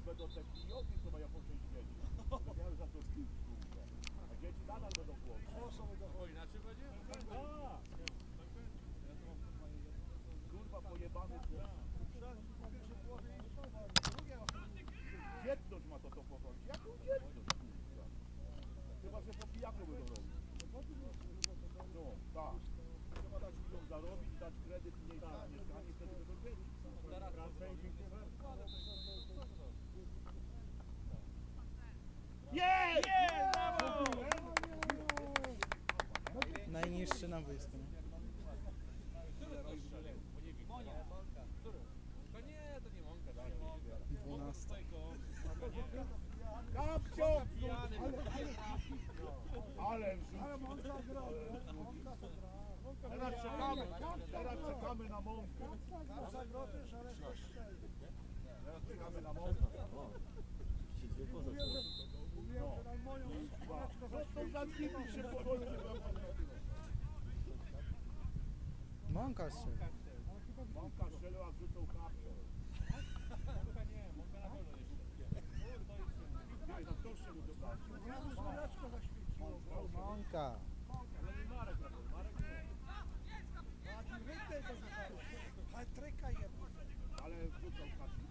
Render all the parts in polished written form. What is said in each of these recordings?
będą te pijoki, co mają po 6 dzieci. Ja już za to pił, kurwa. A dzieci nadal będą chłopcy. O, inaczej będzie? Tak. Kurwa pojebany ty. Dzietność ma to pochodzić. Jaką dzietność, kurwa? Chyba, że po pijaku będą robić. No, tak. Trzeba dać ludziom zarobić, dać kredyt mniej na mieszkanie, wtedy będą dzieci. Jest! Najniższy na boisku. To nie, to nie mąka. 12. Kapcio! Ale teraz czekamy na mąkę. Teraz czekamy na mąkę. No za kim się podchodzi? Mąka strzelił. Mąka strzeliła, wrzucał kapcio. Nie, no kto strzelił do kapcio? Mąka. Ale nie Marek na to, Marek nie. Ale wrzucał kapcio.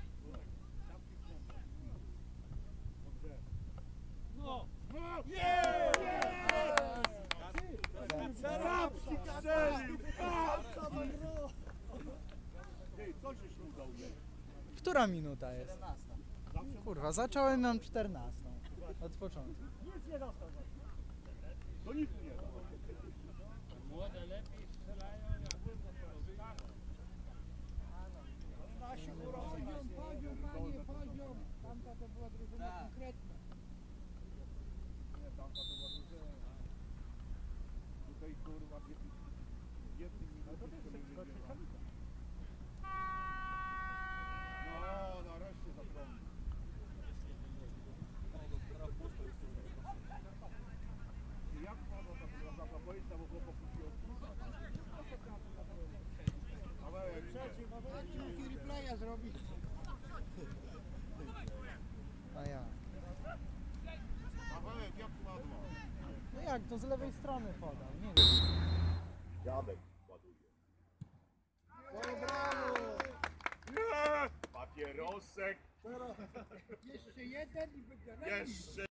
Dobrze. No! Jest! Kapci strzelił! Ej, co żeś mu dał jej? Która minuta jest? Kurwa, zacząłem mam 14. Od początku. Nic nie dostał. To nic nie da. Młode lepiej strzelają, jak Poziom. Tamta to była drużyna konkretna. Nie, tamta to była drużyna. Tutaj kurwa w jednym minucie to nie wygrała. No, nareszcie zatrąbił. Jak można tak zapowiedzieć, bo chłopak kupił? Pawełek, Trzeci replaya zrobi. A ja. Pawełek, jak ładno? No jak, to z lewej strony podał, nie wiem. Dziadek ładuje. Brawo! Papierosek. Jeszcze jeden i będzie Jeszcze